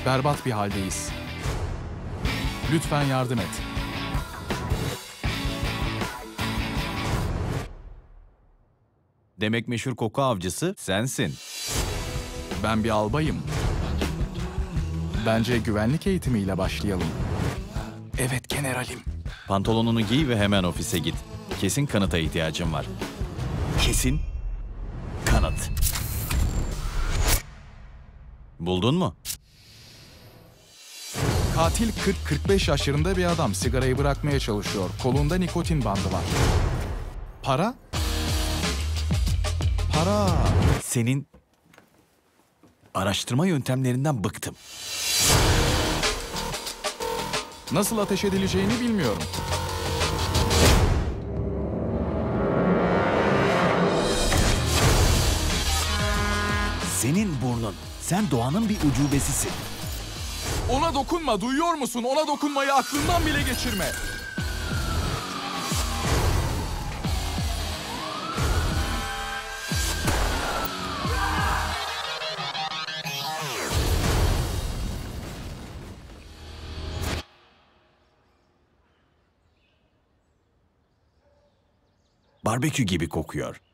Berbat bir haldeyiz. Lütfen yardım et. Demek meşhur koku avcısı sensin. Ben bir albayım. Bence güvenlik eğitimiyle başlayalım. Evet generalim. Pantolonunu giy ve hemen ofise git. Kesin kanıta ihtiyacım var. Kesin kanıt. Buldun mu? Katil 40-45 yaşlarında bir adam. Sigarayı bırakmaya çalışıyor. Kolunda nikotin bandı var. Para? Para. Senin araştırma yöntemlerinden bıktım. Nasıl ateş edileceğini bilmiyorum. Senin burnun. Sen doğanın bir ucubesisin. Ona dokunma, duyuyor musun? Ona dokunmayı aklından bile geçirme. Barbekü gibi kokuyor.